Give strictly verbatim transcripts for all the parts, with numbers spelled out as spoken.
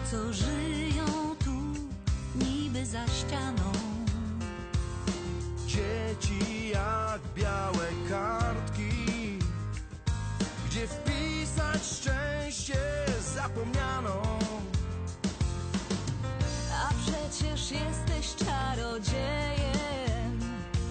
co żyją tu niby za ścianą. Dzieci jak białe kartki, gdzie wpisać szczęście zapomniano. A przecież jesteś czarodziejem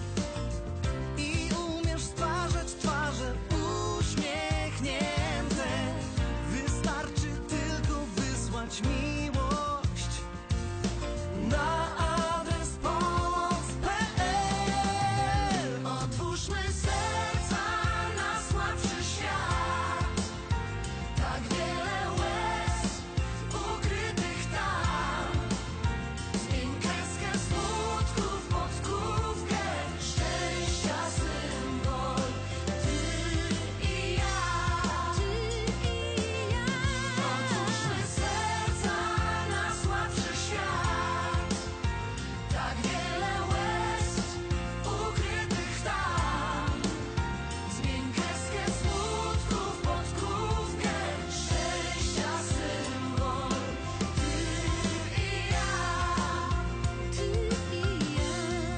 I umiesz stwarzać twarze uśmiechnięte. Wystarczy tylko wysłać miłość na adres pomoc kropka pe el. Otwórzmy serca na słabszy świat. Tak wiele łez ukrytych tam. Zmień kreskę smutków pod krówkę szczęścia symbol. Ty i ja, ty i ja. Otwórzmy serca na słabszy świat. Tak wiele łez ukrytych tam. Zmień kreskę smutków pod krówkę szczęścia symbol. Ty i ja, ty i ja.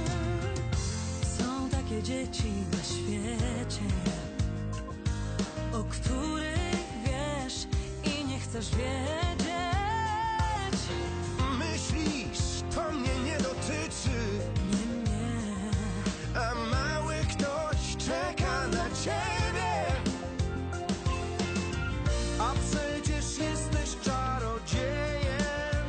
Są takie dzieci na świecie, o których wiesz i nie chcesz wiedzieć. Myślisz, to mnie nie dotyczy, Nie, nie. a mały ktoś czeka na ciebie. A przecież jesteś czarodziejem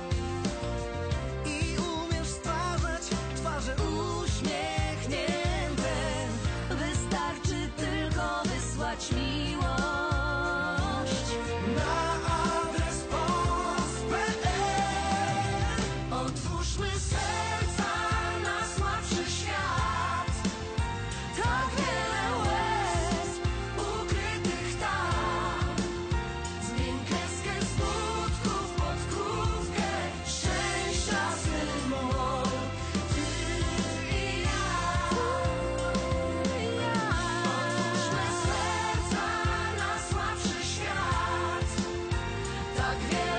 i umiesz stwarzać twarze uśmiechnięte. Wystarczy tylko wysłać miłość Na adres pomoc kropka pe el. Otwórzmy serca na słabszy świat. Tak wiele łez ukrytych tam. Zmień kreskę smutków pod krówkę szczęścia symbol. Ty i ja, ty i ja. Otwórzmy serca na słabszy świat. Tak wiele